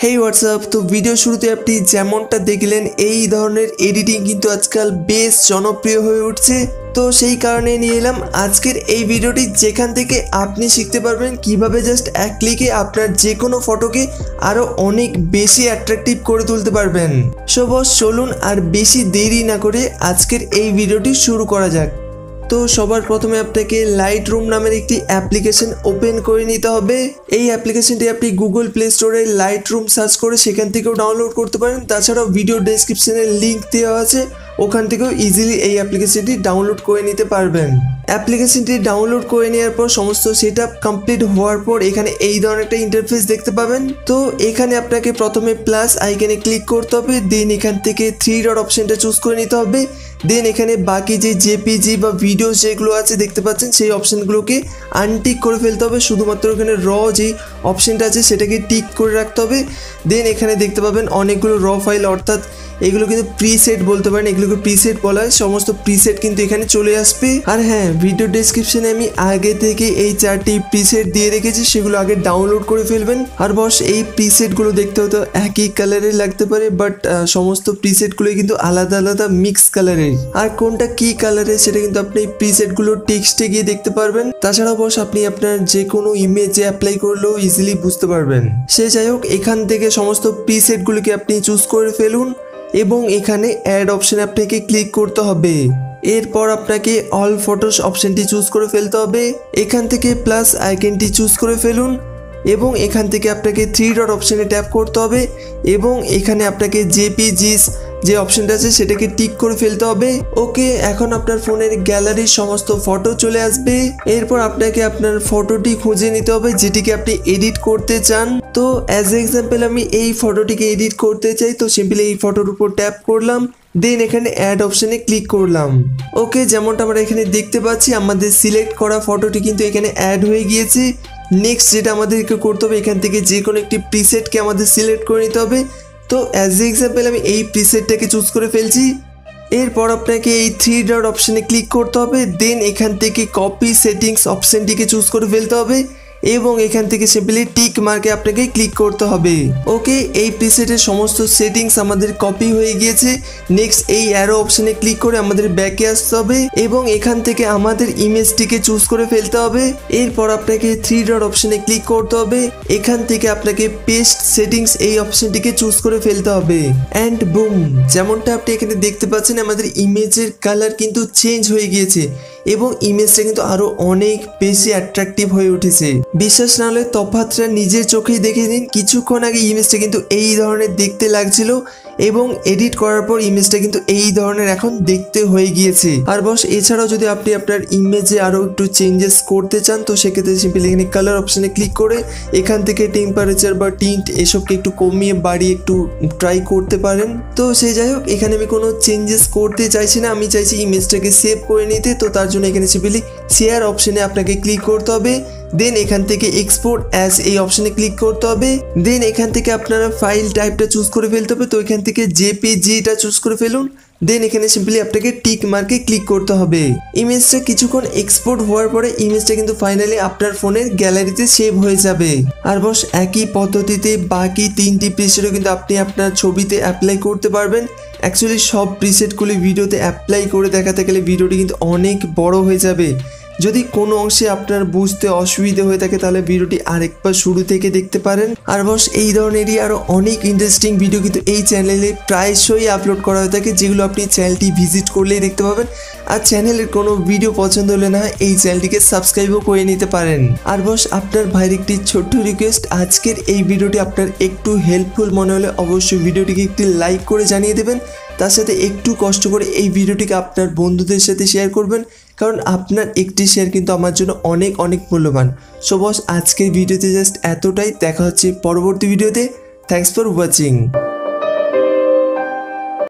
হেই WhatsApp. তো video শুরুতে আপনি যেমনটা দেখলেন এই ধরনের এডিটিং কিন্তু আজকাল বেশ জনপ্রিয় হয়ে উঠছে। তো সেই কারণে নিয়ে এলাম আজকের এই ভিডিওটি, যেখান থেকে আপনি শিখতে পারবেন কিভাবে জাস্ট এক ক্লিকে আপনার যে কোনো ফটোকে আরও অনেক বেশি অ্যাট্রাকটিভ করে তুলতে পারবেন। সো বস চলুন আর বেশি দেরি না করে আজকের এই ভিডিওটি শুরু করা যাক। তো সবার প্রথমে আপনাকে লাইটরুম নামের একটি অ্যাপ্লিকেশন ওপেন করে নিতে হবে। এই অ্যাপ্লিকেশনটি আপনি গুগল প্লে স্টোরে লাইটরুম সার্চ করে সেখান থেকেও ডাউনলোড করতে পারেন। তাছাড়াও ভিডিও ডেসক্রিপশনে লিঙ্ক দেওয়া আছে, ওখান থেকেও ইজিলি এই অ্যাপ্লিকেশনটি ডাউনলোড করে নিতে পারবেন। অ্যাপ্লিকেশনটি ডাউনলোড করে নেওয়ার পর সমস্ত সেটআপ কমপ্লিট হওয়ার পর এখানে এই ধরনের একটা ইন্টারফেস দেখতে পাবেন। তো এখানে আপনাকে প্রথমে প্লাস আইকনে ক্লিক করতে হবে, দেন এখান থেকে 3 ডট অপশনটা চুজ করে নিতে হবে। দেন এখানে বাকি যে জেপিজি বা ভিডিও যেগুলো আছে দেখতে পাচ্ছেন সেই অপশানগুলোকে আনটিক করে ফেলতে হবে। শুধুমাত্র এখানে র যে অপশানটা আছে সেটাকে টিক করে রাখতে হবে। দেন এখানে দেখতে পাবেন অনেকগুলো র ফাইল, অর্থাৎ এগুলো কিন্তু প্রিসেট বলতে পারেন, এগুলোকে প্রিসেট বলা হয়। সমস্ত প্রিসেট কিন্তু এখানে চলে আসবে। আর হ্যাঁ, ভিডিও ডেসক্রিপশনে আমি আগে থেকে এই 4টি প্রিসেট দিয়ে রেখেছি, সেগুলো আগে ডাউনলোড করে ফেলবেন। আর বস এই প্রিসেটগুলো দেখতে হয়তো একই কালারের লাগতে পারে, বাট সমস্ত প্রিসেটগুলোই কিন্তু আলাদা আলাদা মিক্স কালারের। আর কোনটা কি কালারের সেটা কিন্তু আপনি প্রিসেটগুলো টেক্সটে গিয়ে দেখতে পারবেন। তাছাড়াও বস আপনি আপনার যে কোনো ইমেজে অ্যাপ্লাই করলেও ইজিলি বুঝতে পারবেন। সে যাই হোক, এখান থেকে সমস্ত প্রিসেটগুলোকে আপনি চুজ করে ফেলুন এবং এখানে অ্যাড অপশনে আপনাকে ক্লিক করতে হবে। এরপর আপনাকে অল ফটোস অপশনটি চুজ করে ফেলতে হবে। এখান থেকে প্লাস আইকনটি চুজ করে ফেলুন এবং এখান থেকে আপনাকে 3 ডট অপশনে ট্যাপ করতে হবে এবং এখানে আপনাকে জেপিজিস যে অপশনটা আছে সেটাকে টিক করে ফেলতে হবে। ওকে, এখন আপনার ফোনের গ্যালারির সমস্ত ফটো চলে আসবে। এরপর আপনাকে আপনার ফটোটি খুঁজে নিতে হবে যেটিকে আপনি এডিট করতে চান। তো অ্যাজ এক্সাম্পল আমি এই ফটোটিকে এডিট করতে চাই, তো সিম্পলি এই ফটোর উপর ট্যাপ করলাম, দেন এখানে অ্যাড অপশনে ক্লিক করলাম। ওকে, যেমনটা আমরা এখানে দেখতে পাচ্ছি আমাদের সিলেক্ট করা ফটোটি কিন্তু এখানে অ্যাড হয়ে গিয়েছে। নেক্সট যেটা আমাদেরকে করতে হবে, এখান থেকে যে কোনো একটি প্রিসেটকে আমাদের সিলেক্ট করে নিতে হবে। তো অ্যাজ এক্সাম্পল আমি এই প্রিসেটটাকে চুজ করে ফেলছি। এরপর আপনাকে এই 3 ডট অপশনে ক্লিক করতে হবে, দেন এখান থেকে কপি সেটিংস অপশনটিকে চুজ করে ফেলতে হবে এবং এখান থেকে সিম্পলি টিক মার্কে আপনাকে ক্লিক করতে হবে। ওকে, এই প্রিসেটের সমস্ত সেটিংস আমাদের কপি হয়ে গিয়েছে। নেক্সট এই অ্যারো অপশনে ক্লিক করে আমাদের ব্যাকে আসতে হবে এবং এখান থেকে আমাদের ইমেজটিকে চুজ করে ফেলতে হবে। এরপর আপনাকে 3 ডট অপশনে ক্লিক করতে হবে, এখান থেকে আপনাকে পেস্ট সেটিংস এই অপশনটিকে চুজ করে ফেলতে হবে। অ্যান্ড বুম, যেমনটা আপনি এখানে দেখতে পাচ্ছেন আমাদের ইমেজের কালার কিন্তু চেঞ্জ হয়ে গিয়েছে এবং ইমেজটা কিন্তু আরো অনেক বেশি অ্যাট্রাকটিভ হয়ে উঠেছে। বিশ্বাস না হলে তফাৎটা নিজের চোখেই দেখে নিন। কিছুক্ষণ আগে ইমেজটা কিন্তু এই ধরনের দেখতে লাগছিল এবং এডিট করার পর ইমেজটা কিন্তু এই ধরনের এখন দেখতে হয়ে গিয়েছে। আর বস এছাড়াও যদি আপনি আপনার ইমেজে আরও একটু চেঞ্জেস করতে চান, তো সেক্ষেত্রে সিম্পলি এখানে কালার অপশানে ক্লিক করে এখান থেকে টেম্পারেচার বা টিন্ট এসবকে একটু কমিয়ে বাড়িয়ে একটু ট্রাই করতে পারেন। তো সে যাই হোক, এখানে আমি কোনো চেঞ্জেস করতে চাইছি না, আমি চাইছি ইমেজটাকে সেভ করে নিতে। তো তার জন্য এখানে সিম্পলি শেয়ার অপশনে আপনাকে ক্লিক করতে হবে, দেন এখান থেকে এক্সপোর্ট অ্যাজ এই অপশনে ক্লিক করতে হবে। দেন এখান থেকে আপনারা ফাইল টাইপটা চুজ করে ফেলতে হবে। তো এখান থেকে জেপিজিটা চুজ করে ফেলুন, দেন এখানে সিম্পলি আপনাকে টিক মার্কে ক্লিক করতে হবে। ইমেজটা কিছুক্ষণ এক্সপোর্ট হওয়ার পরে ইমেজটা কিন্তু ফাইনালি আপনার ফোনের গ্যালারিতে সেভ হয়ে যাবে। আর বস একই পদ্ধতিতে বাকি 3টি প্রিসেটও কিন্তু আপনি আপনার ছবিতে অ্যাপ্লাই করতে পারবেন। অ্যাকচুয়ালি সব প্রিসেটগুলি ভিডিওতে অ্যাপ্লাই করে দেখাতে গেলে ভিডিওটি কিন্তু অনেক বড় হয়ে যাবে। যদি কোনো অংশে আপনার বুঝতে অসুবিধা হয়ে থাকে তাহলে ভিডিওটি আরেকবার শুরু থেকে দেখতে পারেন। আর বস এই ধরনেরই আরও অনেক ইন্টারেস্টিং ভিডিও কিন্তু এই চ্যানেলে প্রায়শই আপলোড করা হয়ে থাকে, যেগুলো আপনি চ্যানেলটি ভিজিট করলেই দেখতে পাবেন। আর চ্যানেলের কোনো ভিডিও পছন্দ হলে না এই চ্যানেলটিকে সাবস্ক্রাইবও করে নিতে পারেন। আর বস আপনার ভাইয়ের একটি ছোট্ট রিকোয়েস্ট, আজকের এই ভিডিওটি আপনার একটু হেল্পফুল মনে হলে অবশ্যই ভিডিওটিকে একটি লাইক করে জানিয়ে দেবেন। তার সাথে একটু কষ্ট করে এই ভিডিওটিকে আপনার বন্ধুদের সাথে শেয়ার করবেন, কারণ আপনার একটি শেয়ার কিন্তু আমার জন্য অনেক অনেক মূল্যবান। সো বস আজকের ভিডিওতে জাস্ট এতটাই। দেখা হচ্ছে পরবর্তী ভিডিওতে। Thanks for watching.